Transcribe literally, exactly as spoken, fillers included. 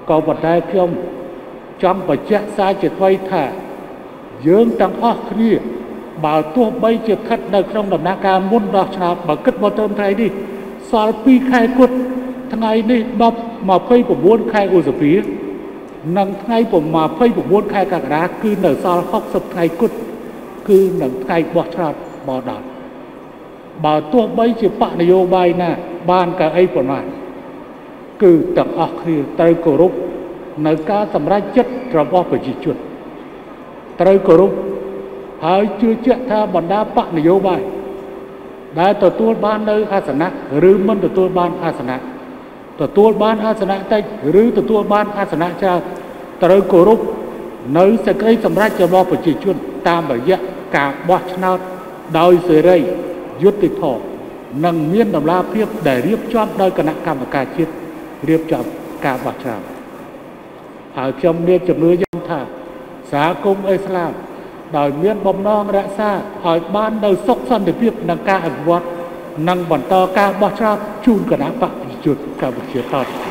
ក៏ប៉ុន្តែខ្ញុំចង់បញ្ជាក់សារជាថ្មីថាយើងទាំងអស់គ្នាបើទោះបីជាខិតនៅក្នុងដំណាក់កាលមុនដោះឆ្នោតបើគិតមកត្រឹមថ្ងៃនេះសល់ពីរខែគត់ថ្ងៃនេះដប់ម្ភៃប្រាំបួនខែឧសភានិងថ្ងៃម្ភៃប្រាំបួនខែកក្កដាគឺនៅសល់ហុកសិបថ្ងៃគត់គឺនឹងថ្ងៃបោះឆ្នោតមកដល់បើទោះបីជាបកនយោបាយណាបានកៅអីប៉ុណ្ណាគឺទាំងអស់គ្នាត្រូវគោរពនៅការសម្រេចចិត្តរបស់ប្រជាជនត្រូវគោរពហើយជឿជាក់ថាបណ្ដាបកនយោបាយដែលទទួលបាននៅអាសនៈឬមិនទទួលបានអាសនៈទទួលបានអាសនៈតិចឬទទួលបានអាសនៈច្រើនត្រូវគោរពនៅសេចក្តីសម្រេចរបស់ប្រជាជនតាមរយៈការបោះឆ្នោតដោយសេរីយុត្តិធម៌និងមានតម្លាភាពដែលរៀបចំដោយគណៈកម្មការជាតិរៀបចំការបោះឆ្នោតហើយខ្ញុំមានជំនឿយ៉ាងថាសហគមន៍អ៊ីស្លាមដោយមានបំណងរក្សាឲ្យបាននៅសុខសន្តិភាពនិងការអភិវឌ្ឍនិងបន្តការបោះឆ្នោតជូនគណៈបកប្រជាជនកម្ពុជាតទៅ